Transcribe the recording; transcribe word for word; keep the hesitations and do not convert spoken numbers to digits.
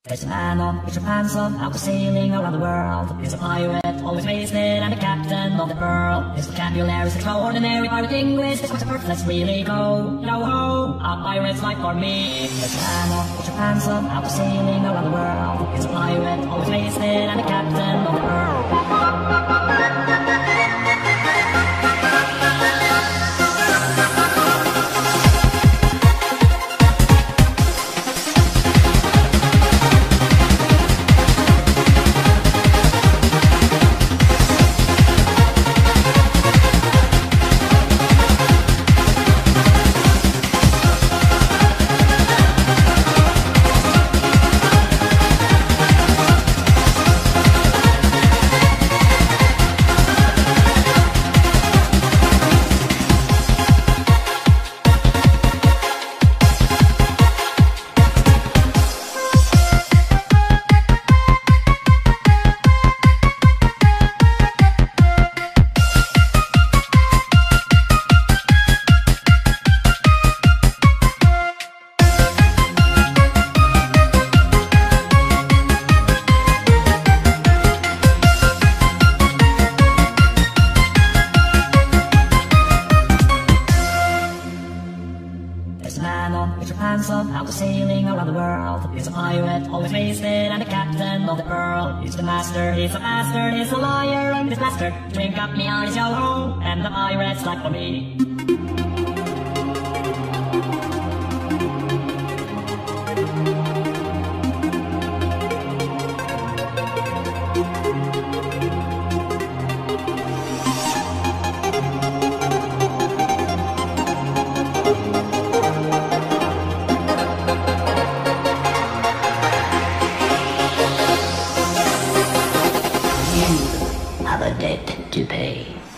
There's a man on with your pants up, out sailing around the world. He's a pirate, always wasted, and the captain of the Pearl. His vocabulary is extraordinary, pirate English is quite a perfect. Let's really go, yo ho, a pirate's life for me. There's a man on with your pants up, out sailing around the world. He's a pirate, always wasted, and the captain of the Pearl. There's a man on with your pants up, out sailing around the world. He's a pirate, always wasted, and the captain of the Pearl. He's the master, he's the master, he's a liar, and he's master. Drink up me eyes, yo ho, and the pirate's like for me. Have a debt to pay.